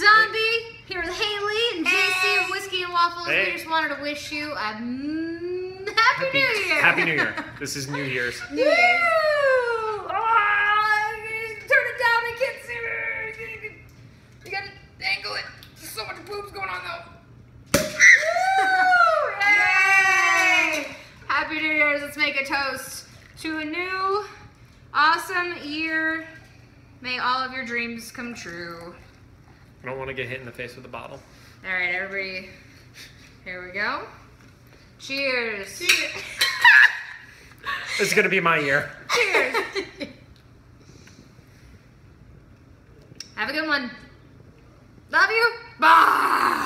Zombie, here with Haley and JC of Whiskey and Waffles. Hey. We just wanted to wish you a Happy New Year. Happy New Year. This is New Year's. New Year's. Oh, turn it down, I can't see it. You gotta angle it. There's so much boobs going on though. Yay! Happy New Year's. Let's make a toast to a new, awesome year. May all of your dreams come true. I don't want to get hit in the face with a bottle. All right, everybody. Here we go. Cheers. This is going to be my year. Cheers. Have a good one. Love you. Bye.